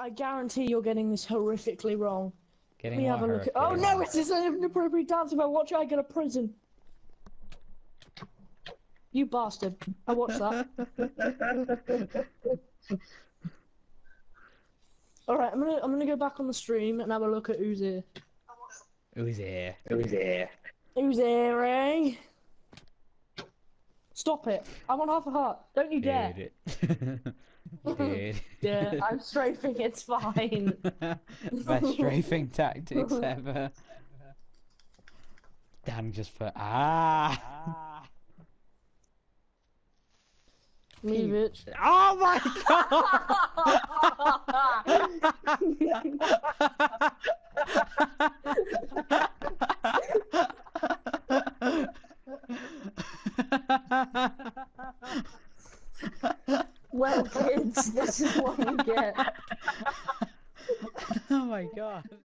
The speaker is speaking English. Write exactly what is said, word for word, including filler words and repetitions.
I guarantee you're getting this horrifically wrong. Getting Let me have a look at. Oh no, it is an inappropriate dance. If I watch it, I go to prison. You bastard! I watched that. All right, I'm gonna I'm gonna go back on the stream and have a look at who's here. Who's here? Who's here? Who's here, eh? Stop it! I want half a heart. Don't you dare! Dude. Yeah, I'm strafing. It's fine. Best strafing tactics ever. Dan just put ah. Leave it. Oh my god! Well, kids, this is what you get. Oh my god.